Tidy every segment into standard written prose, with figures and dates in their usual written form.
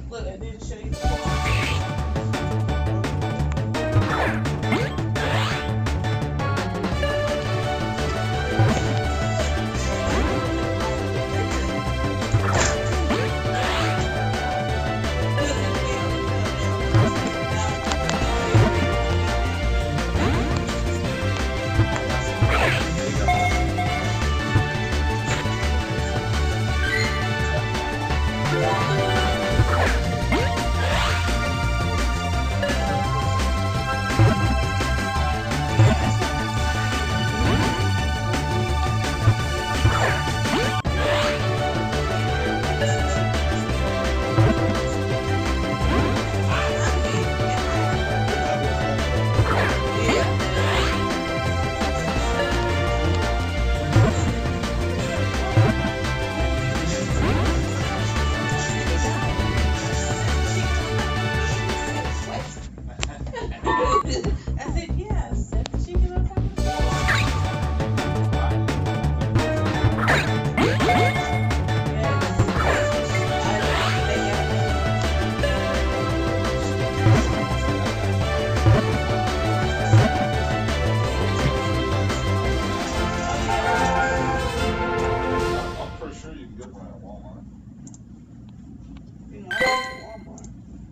Look, I didn't show you. I said, yes. That's the chicken I'm talking I'm pretty sure you can get one at Walmart. You know, I went to Walmart.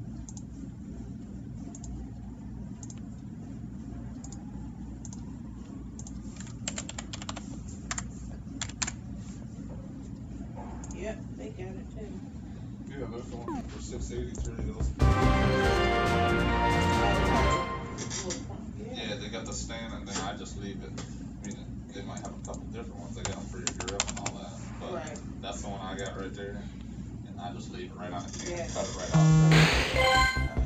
Yep, they got it too. Yeah, they're going for $6.83. Those. Yeah, they got the stand, and then I just leave it. I mean, they might have a couple different ones. They got them for your grill and all that. But Right. that's the one I got right there. And I just leave it right on the can, Yeah. cut it right off.